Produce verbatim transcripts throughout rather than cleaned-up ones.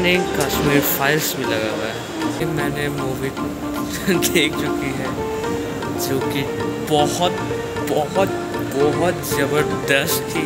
Trending Kashmir files भी लगा हुआ है कि मैंने मूवी देख चुकी है जो कि बहुत बहुत बहुत ज़बरदस्त थी।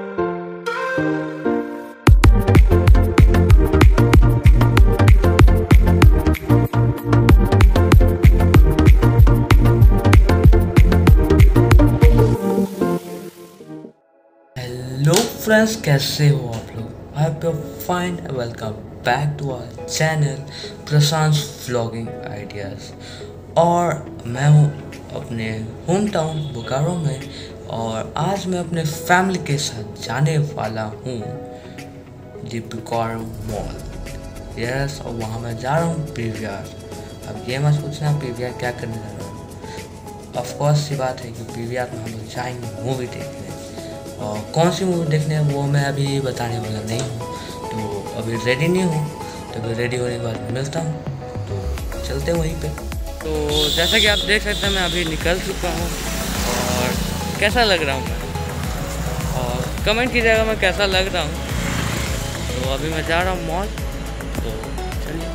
हेलो फ्रेंड्स, कैसे हो आप लोग? I hope you fine. Welcome back to our channel Prashant vlogging ideas. और मैं हूँ अपने होम टाउन बोकारो में और आज मैं अपने फैमिली के साथ जाने वाला हूँ दी बोकारो मॉल। यस, और वहाँ मैं जा रहा हूँ पी वी आर। अब ये मत पूछना पी वी आर क्या करने जा रहा हूँ। ऑफकोर्स ये बात है कि पी वी आर में हम लोग जाएंगे मूवी देखने, और कौन सी मूवी देखने है वो मैं अभी बताने वाला नहीं हूँ। तो अभी रेडी नहीं हूँ, तो अभी रेडी होने के बाद मिलता हूँ। तो चलते हैं वहीं पे। तो जैसा कि आप देख सकते हैं मैं अभी निकल चुका हूँ और कैसा लग रहा हूँ मैं, और कमेंट कीजिएगा मैं कैसा लग रहा हूँ। तो अभी मैं जा रहा हूँ मॉल, तो चलिए।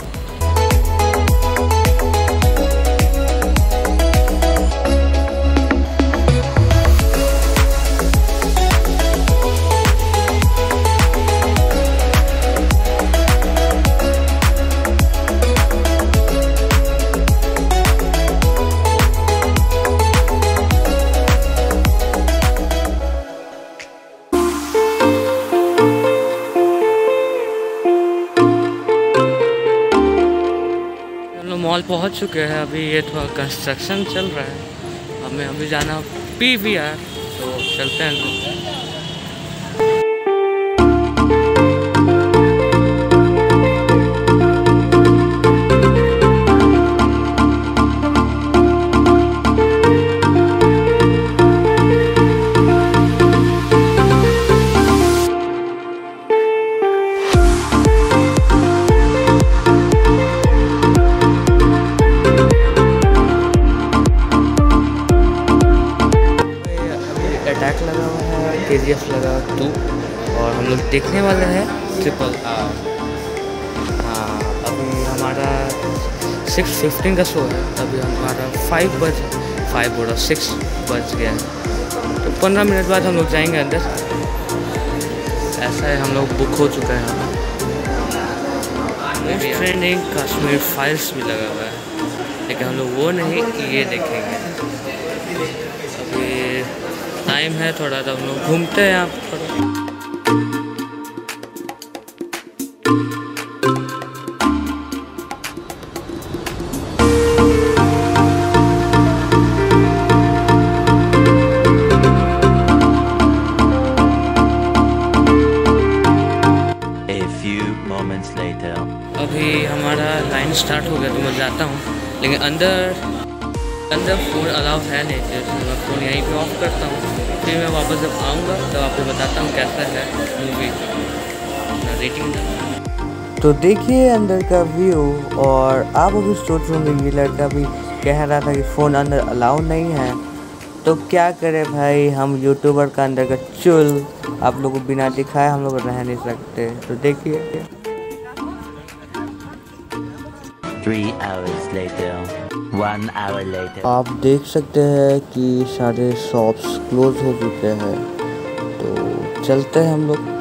मॉल पहुंच चुके हैं। अभी ये थोड़ा कंस्ट्रक्शन चल रहा है, हमें अभी जाना पी वी आर, तो चलते हैं। अटैक लगा हुआ है, के जी एफ लगा टू, और हम लोग देखने वाले हैं ट्रिपल आर। हाँ, अभी हमारा सिक्स फिफ्टीन का शो है। अभी हमारा फाइव बज फाइव बोला सिक्स बज गया है, तो पंद्रह मिनट बाद हम लोग जाएंगे अंदर। ऐसा है, हम लोग बुक हो चुका है। मोस्ट ट्रेंडिंग कश्मीर फाइल्स भी लगा हुआ है, लेकिन हम लोग वो नहीं, ये देखेंगे। अभी टाइम है थोड़ा, तो हम लोग घूमते हैं यहाँ पर। A few moments later. अभी हमारा लाइन स्टार्ट हो गया, तो मैं जाता हूँ, लेकिन अंदर अंदर फ़ोन अलाउ है नहीं, तो मैं फ़ोन यहीं पे ऑफ करता हूँ। फिर मैं वापस जब आऊँगा तो आपको बताता हूँ कैसा है मूवी, रेटिंग। तो देखिए अंदर का व्यू, और आप अभी सोच होंगे ये लड़का भी कह रहा था कि फ़ोन अंदर अलाउ नहीं है, तो क्या करे भाई, हम यूट्यूबर का अंदर का चुल आप लोगों को बिना दिखाए हम लोग रह नहीं सकते। तो देखिए Three hours later. One hour later. आप देख सकते हैं कि सारे शॉप्स क्लोज हो चुके हैं, तो चलते हैं हम लोग।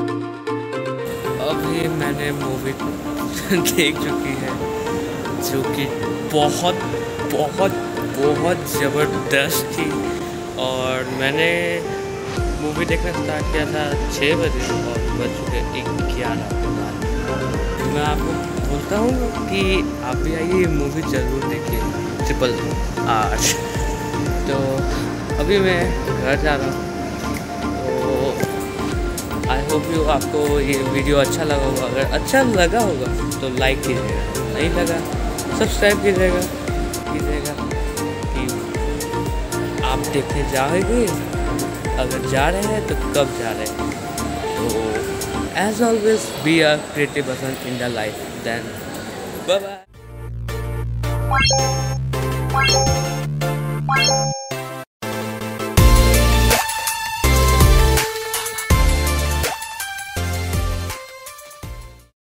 अभी मैंने मूवी देख चुकी है जो कि बहुत बहुत बहुत ज़बरदस्त थी, और मैंने मूवी देखना स्टार्ट किया था छः बजे और बज चुके ग्यारह। मैं आपको बोलता हूँ कि आप भी आइए, मूवी ज़रूर देखिए ट्रिपल आर। तो अभी मैं घर जा रहा हूँ, तो आई होप यू आपको ये वीडियो अच्छा लगा होगा। अगर अच्छा लगा होगा तो लाइक कीजिएगा, नहीं लगा सब्सक्राइब कीजिएगा कीजिएगा कि आप देखने जाओगे। अगर जा रहे हैं तो कब जा रहे हैं। तो as always, be a creative person in the life. Then bye bye.